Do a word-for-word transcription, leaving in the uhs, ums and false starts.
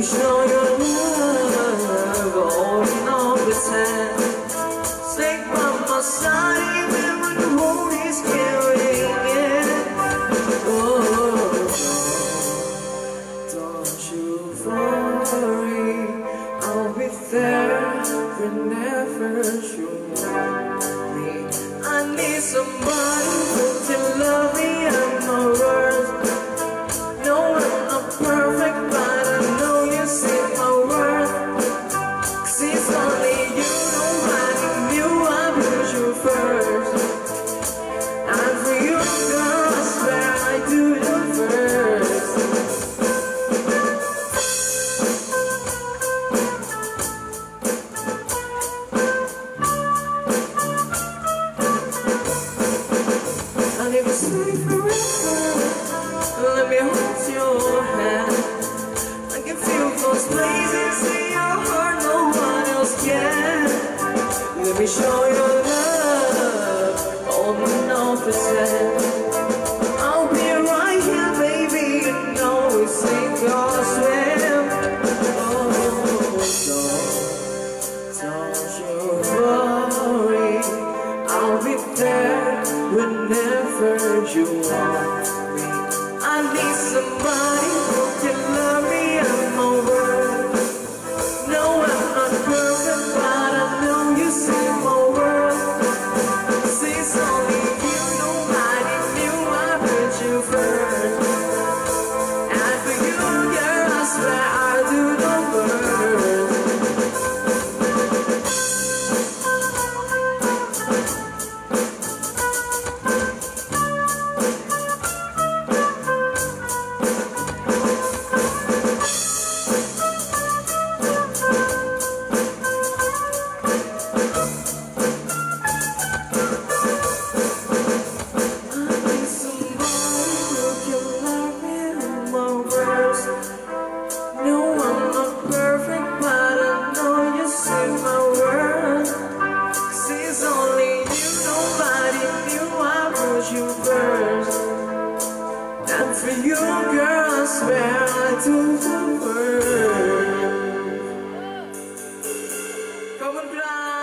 show your love, holding on pretend. Stick by my side even when the moon is carrying it. Oh, don't you worry, I'll be there whenever you want me. I need somebody who can love me at my worst. No, I'm not perfect, but I know you see my worth. 'Cause it's only you, nobody knew I put you first. And for you, girl, I swear I do the first. I'll never stay forever. Let me hold your hand. I can feel those places in your heart, no one else can. Let me show your love, hold me no pretend. I'll be right here, baby, you know we sink or swim. Oh, don't, don't you worry, I'll be there whenever you want me. I need somebody who can love me at my word. No, I'm not perfect, but I know you see my worth. 'Cause it's only you, nobody knew I put you first. And for you, girl, I swear I do the worst. For you, girl, I swear I do the worst. ขอบคุณครับ